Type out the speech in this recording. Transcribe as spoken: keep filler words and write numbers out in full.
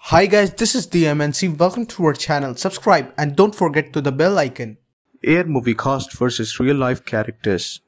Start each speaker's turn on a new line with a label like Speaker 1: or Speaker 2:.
Speaker 1: Hi guys, this is D M and C. Welcome to our channel. Subscribe and don't forget to the bell icon.
Speaker 2: Air movie cast versus real life characters.